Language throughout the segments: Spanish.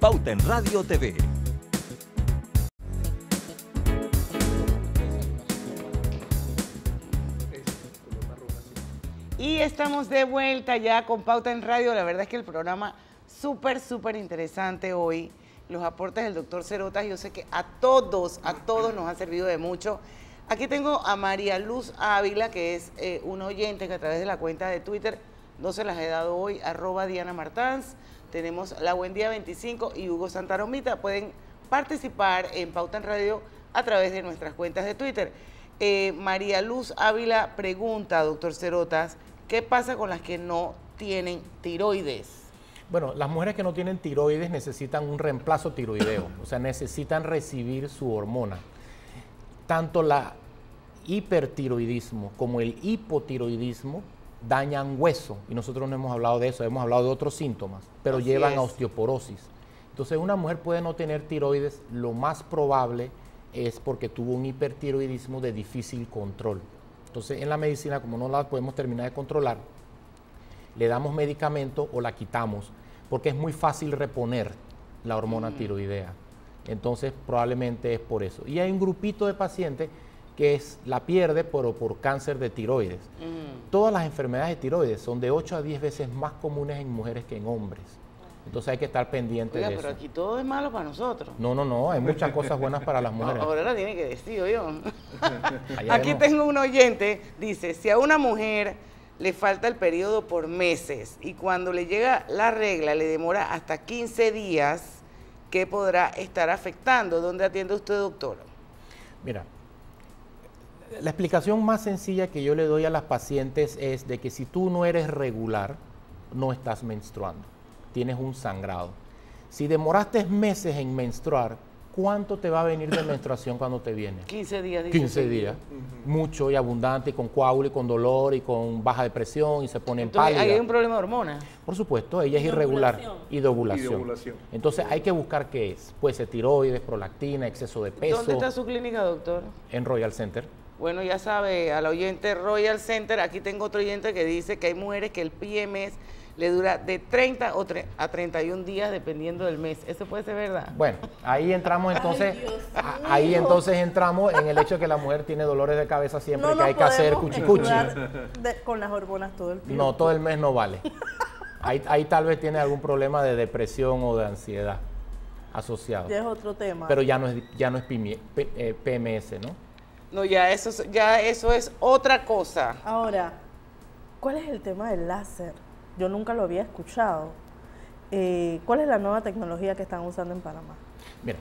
Pauta en Radio TV. Y estamos de vuelta ya con Pauta en Radio. La verdad es que el programa súper interesante hoy. Los aportes del doctor Cerotas, yo sé que a todos nos ha servido de mucho. Aquí tengo a María Luz Ávila, que es un oyente que a través de la cuenta de Twitter, no se las he dado hoy, @DianaMartans. Tenemos La Buen Día 25 y Hugo Santaromita. Pueden participar en Pauta en Radio a través de nuestras cuentas de Twitter. María Luz Ávila pregunta, doctor Cerotas, ¿qué pasa con las que no tienen tiroides? Bueno, las mujeres que no tienen tiroides necesitan un reemplazo tiroideo, o sea, necesitan recibir su hormona. Tanto la hipertiroidismo como el hipotiroidismo dañan hueso, y nosotros no hemos hablado de eso, hemos hablado de otros síntomas, pero Así llevan es. a osteoporosis. Entonces, una mujer puede no tener tiroides, lo más probable es porque tuvo un hipertiroidismo de difícil control. Entonces, en la medicina, como no la podemos terminar de controlar, le damos medicamento o la quitamos, porque es muy fácil reponer la hormona tiroidea. Entonces, probablemente es por eso. Y hay un grupito de pacientes que la pierde por cáncer de tiroides. Todas las enfermedades de tiroides son de 8 a 10 veces más comunes en mujeres que en hombres. Entonces hay que estar pendiente de eso. Pero aquí todo es malo para nosotros. No, hay muchas cosas buenas para las mujeres. Ahora la tiene que decir yo. Allá Aquí vemos. tengo un oyente, dice, si a una mujer le falta el periodo por meses y cuando le llega la regla le demora hasta 15 días, ¿qué podrá estar afectando? ¿Dónde atiende usted, doctor? Mira, la explicación más sencilla que yo le doy a las pacientes es de que si tú no eres regular, no estás menstruando, tienes un sangrado. Si demoraste meses en menstruar, ¿cuánto te va a venir de menstruación cuando te viene? 15 días. Dice 15 días, mucho y abundante, y con coágulo y con dolor y con baja de presión y se ponen Entonces, pálida. ahí hay un problema de hormonas. Por supuesto, ella es irregular y de ovulación. Entonces hay que buscar qué es. Puede ser tiroides, prolactina, exceso de peso. ¿Dónde está su clínica, doctor? En Royal Center. Bueno, ya sabe, al oyente Royal Center, aquí tengo otro oyente que dice que hay mujeres que el PMS le dura de 30 a 31 días dependiendo del mes. ¿Eso puede ser verdad? Bueno, ahí entramos entonces, ahí entonces entramos en el hecho de que la mujer tiene dolores de cabeza siempre, No que hay que hacer cuchicuchi. con las hormonas todo el tiempo. No, todo el mes no vale. Ahí tal vez tiene algún problema de depresión o de ansiedad asociado. Ya es otro tema. Pero ya no es PMS, ¿no? No, ya eso es otra cosa. Ahora, ¿cuál es el tema del láser? Yo nunca lo había escuchado. ¿Cuál es la nueva tecnología que están usando en Panamá? Mira,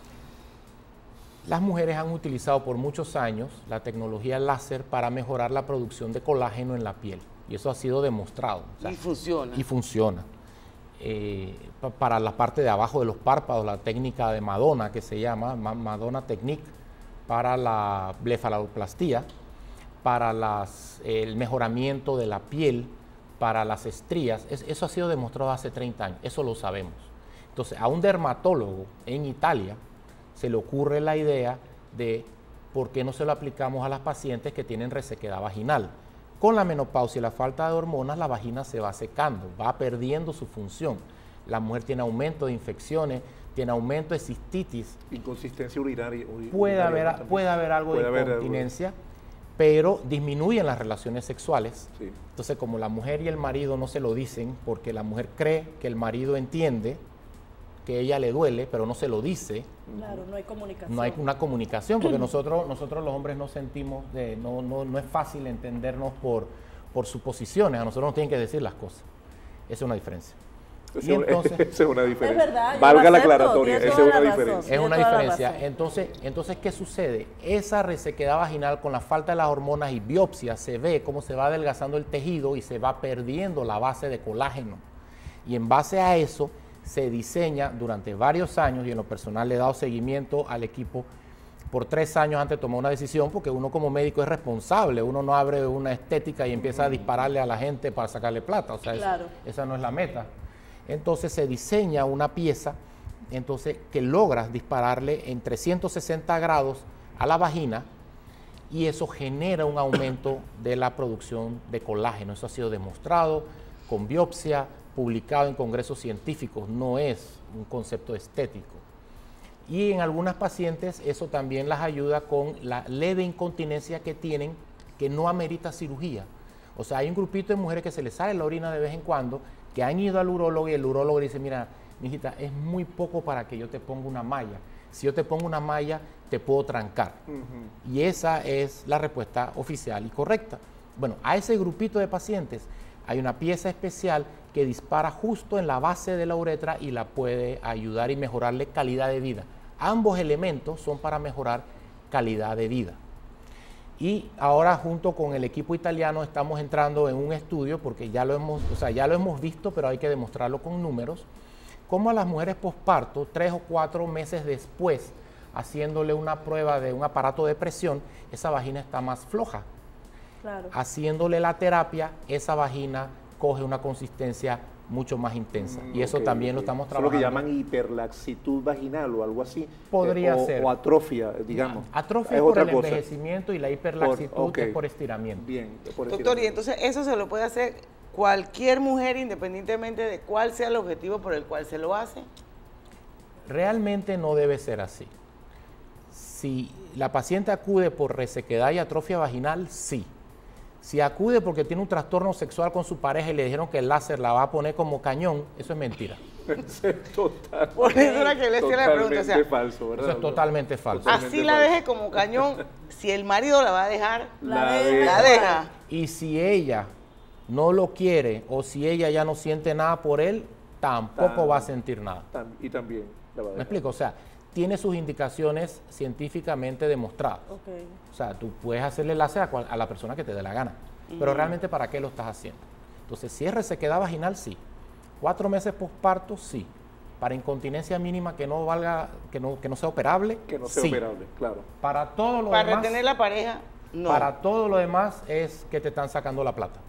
las mujeres han utilizado por muchos años la tecnología láser para mejorar la producción de colágeno en la piel. Y eso ha sido demostrado. O sea, Y funciona. Y funciona. Para la parte de abajo de los párpados, la técnica de Madonna, que se llama Madonna Technique, para la blefaroplastía, para el mejoramiento de la piel, para las estrías. Eso ha sido demostrado hace 30 años, eso lo sabemos. Entonces, a un dermatólogo en Italia se le ocurre la idea de por qué no se lo aplicamos a las pacientes que tienen resequedad vaginal. Con la menopausia y la falta de hormonas, la vagina se va secando, va perdiendo su función. La mujer tiene aumento de infecciones, tiene aumento de cistitis. Inconsistencia urinaria. Puede haber algo de incontinencia, pero disminuyen las relaciones sexuales. Sí. Entonces, como la mujer y el marido no se lo dicen, porque la mujer cree que el marido entiende que ella le duele, pero no se lo dice. Claro, no hay comunicación. No hay una comunicación, porque nosotros los hombres no sentimos, no es fácil entendernos por suposiciones. A nosotros nos tienen que decir las cosas. Esa es una diferencia. Y entonces, esa es una diferencia. Es verdad, valga la aclaratoria, esa es una diferencia. Es una diferencia. Entonces, ¿qué sucede? Esa resequedad vaginal con la falta de las hormonas y biopsia se ve cómo se va adelgazando el tejido y se va perdiendo la base de colágeno. Y en base a eso se diseña durante varios años, y en lo personal le he dado seguimiento al equipo por 3 años antes de tomar una decisión, porque uno como médico es responsable, uno no abre una estética y empieza a dispararle a la gente para sacarle plata, o sea, claro. Esa no es la meta. Entonces se diseña una pieza que logras dispararle en 360 grados a la vagina y eso genera un aumento de la producción de colágeno. Eso ha sido demostrado con biopsia, publicado en congresos científicos, no es un concepto estético. Y en algunas pacientes eso también las ayuda con la leve incontinencia que tienen, que no amerita cirugía. O sea, hay un grupito de mujeres que se les sale la orina de vez en cuando, que han ido al urólogo y el urólogo dice, mira, mijita, es muy poco para que yo te ponga una malla. Si yo te pongo una malla, te puedo trancar. Y esa es la respuesta oficial y correcta. Bueno, a ese grupito de pacientes hay una pieza especial que dispara justo en la base de la uretra y la puede ayudar y mejorarle calidad de vida. Ambos elementos son para mejorar calidad de vida. Y ahora junto con el equipo italiano estamos entrando en un estudio, porque ya lo hemos visto, pero hay que demostrarlo con números, cómo a las mujeres posparto, 3 o 4 meses después, haciéndole una prueba de un aparato de presión, esa vagina está más floja. Claro. Haciéndole la terapia, esa vagina coge una consistencia mucho más intensa. Y eso también lo estamos trabajando. Eso es lo que llaman hiperlaxitud vaginal o algo así. Podría ser. O atrofia, digamos. Atrofia es por el envejecimiento y la hiperlaxitud es por estiramiento. Bien. Doctor, y entonces eso se lo puede hacer cualquier mujer independientemente de cuál sea el objetivo por el cual se lo hace. Realmente no debe ser así. Si la paciente acude por resequedad y atrofia vaginal, sí. Si acude porque tiene un trastorno sexual con su pareja y le dijeron que el láser la va a poner como cañón, eso es mentira. Total. Por eso era que le hacía la pregunta. O sea, falso, ¿verdad? Eso es totalmente falso. Así la deje como cañón, si el marido la va a dejar, La deja. Y si ella no lo quiere o si ella ya no siente nada por él, tampoco va a sentir nada. Y también la va a dejar. ¿Me explico? O sea, tiene sus indicaciones científicamente demostradas. Okay. O sea, tú puedes hacerle láser a la persona que te dé la gana, pero realmente ¿para qué lo estás haciendo? Entonces, si es resequedad vaginal, sí. 4 meses posparto, sí. Para incontinencia mínima que no valga, que no sea operable, Que no sea sí. operable, claro. Para todo lo Para demás, retener la pareja, no. para todo lo demás es que te están sacando la plata.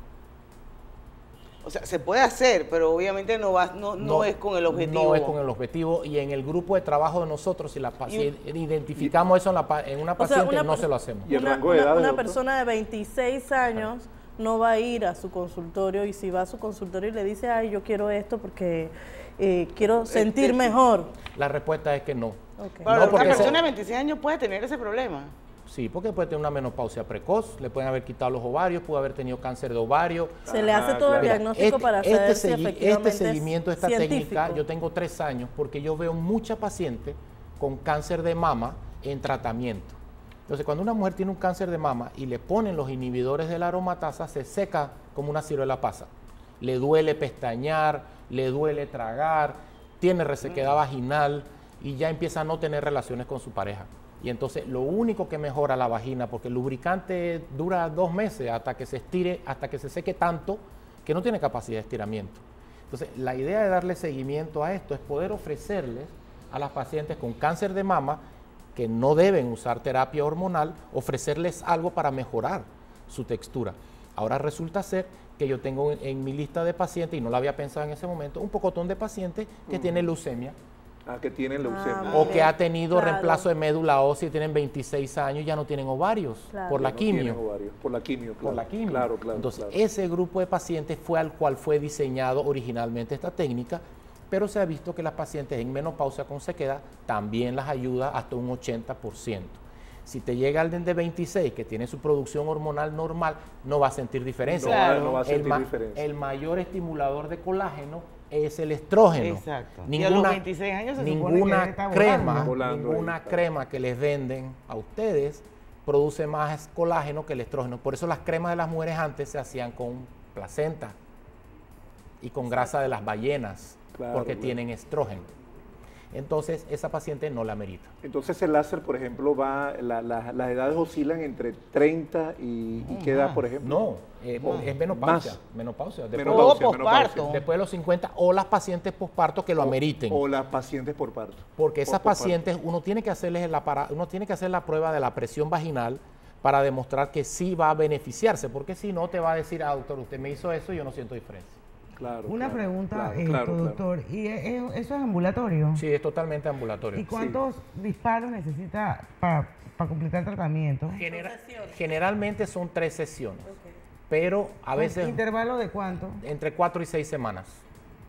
O sea, se puede hacer, pero obviamente no es con el objetivo. No es con el objetivo, y en el grupo de trabajo de nosotros, si identificamos eso en una paciente, no se lo hacemos. ¿Y el rango de edad, una doctor? persona de 26 años no va a ir a su consultorio, y si va a su consultorio y le dice, ay, yo quiero esto porque quiero sentir mejor. La respuesta es que no. Okay. Pero No, una porque persona de 26 años puede tener ese problema. Sí, porque puede tener una menopausia precoz, le pueden haber quitado los ovarios, puede haber tenido cáncer de ovario. Se le hace todo el diagnóstico para saber si efectivamente este seguimiento, esta científico. técnica, yo tengo 3 años porque yo veo mucha paciente con cáncer de mama en tratamiento. Entonces, cuando una mujer tiene un cáncer de mama y le ponen los inhibidores de la aromatasa, se seca como una ciruela pasa. Le duele pestañear, le duele tragar, tiene resequedad vaginal y ya empieza a no tener relaciones con su pareja. Y entonces lo único que mejora la vagina, porque el lubricante dura 2 meses hasta que se estire, hasta que se seque tanto que no tiene capacidad de estiramiento. Entonces, la idea de darle seguimiento a esto es poder ofrecerles a las pacientes con cáncer de mama que no deben usar terapia hormonal, ofrecerles algo para mejorar su textura. Ahora resulta ser que yo tengo en mi lista de pacientes, y no lo había pensado en ese momento, un pocotón de pacientes que tienen leucemia. Que tienen leucemia. O que ha tenido reemplazo de médula ósea y tienen 26 años y ya no tienen ovarios por la quimio. Por la quimio, claro. Por la quimio. Claro. Entonces, ese grupo de pacientes fue al cual fue diseñado originalmente esta técnica, pero se ha visto que las pacientes en menopausia con sequedad también las ayuda hasta un 80%. Si te llega alguien de 26 que tiene su producción hormonal normal, no va a sentir diferencia. No va a sentir diferencia. El mayor estimulador de colágeno es el estrógeno. Exacto. Ninguna, y a los 26 años se ninguna supone que crema, volando ninguna ahí, crema que les venden a ustedes produce más colágeno que el estrógeno. Por eso las cremas de las mujeres antes se hacían con placenta y con grasa de las ballenas, porque tienen estrógeno. Entonces, esa paciente no la amerita. Entonces, el láser, por ejemplo, las edades oscilan entre 30 y ¿qué edad, por ejemplo? Es menopausia. Menopausia. Posparto. Después de los 50, o las pacientes posparto que lo ameriten. O las pacientes por parto. Porque esas pacientes, uno tiene que hacer la prueba de la presión vaginal para demostrar que sí va a beneficiarse, porque si no te va a decir, doctor, usted me hizo eso y yo no siento diferencia. Una pregunta, doctor, ¿y eso es ambulatorio? Sí, es totalmente ambulatorio. ¿Y cuántos disparos necesita para completar el tratamiento? Generalmente son 3 sesiones, pero a veces... ¿Intervalo de cuánto? Entre 4 y 6 semanas.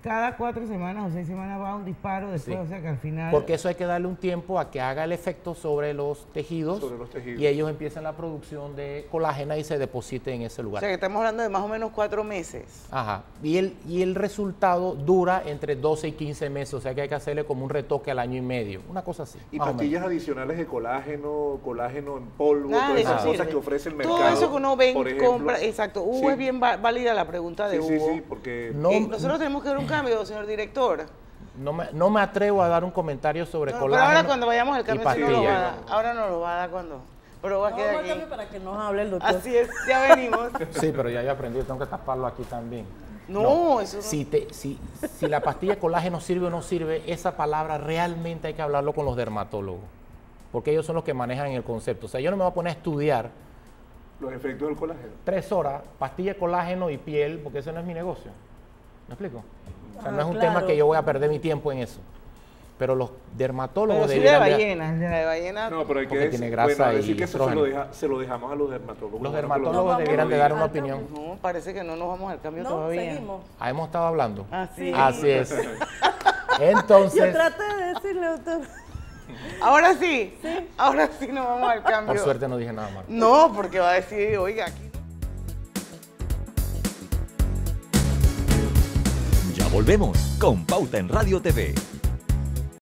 cada 4 semanas o 6 semanas va un disparo después, Sí. o sea que al final... Porque eso hay que darle un tiempo a que haga el efecto sobre los tejidos, y ellos empiezan la producción de colágeno y se deposite en ese O lugar. sea que estamos hablando de más o menos 4 meses. Ajá. Y el resultado dura entre 12 y 15 meses, o sea que hay que hacerle como un retoque al año y medio, una cosa así. Y más o pastillas menos. adicionales de colágeno en polvo, Nada todas de esas eso cosas sirve. que ofrece el mercado. Todo eso que uno ve, por ejemplo. compra, exacto. Hugo, Sí. es bien válida la pregunta de Sí, Hugo. sí, porque... No, Nosotros tenemos que dar un cambio, señor director. no me atrevo a dar un comentario sobre No, colágeno. pero ahora cuando vayamos al y cambio, sí no lo pastillas. va a dar. Ahora no lo va a dar cuando... Pero va a quedar aquí. Para que nos hable el doctor. Así es, ya venimos. Sí, pero ya aprendí, tengo que taparlo aquí también. No, eso no. Si la pastilla de colágeno sirve o no sirve, esa palabra realmente hay que hablarlo con los dermatólogos, porque ellos son los que manejan el concepto. O sea, yo no me voy a poner a estudiar los efectos del colágeno. 3 horas, pastilla de colágeno y piel, porque ese no es mi negocio. ¿Me explico? O sea, no es un claro. tema que yo voy a perder mi tiempo en eso. Pero los dermatólogos Pero sí de debieran ballena, de ballena. No, pero hay que Porque tiene grasa decir y que eso estrógeno. se lo dejamos a los dermatólogos. Los Bueno, dermatólogos debieran de dar una opinión. No, parece que no nos vamos al cambio No, todavía. seguimos. Ah, hemos estado hablando. Así. Así es. Yo Entonces, traté de decirle, doctor. Ahora sí, ahora sí nos vamos al cambio. por suerte no dije nada malo. No, porque va a decir, oiga, aquí. Ya volvemos con Pauta en Radio TV.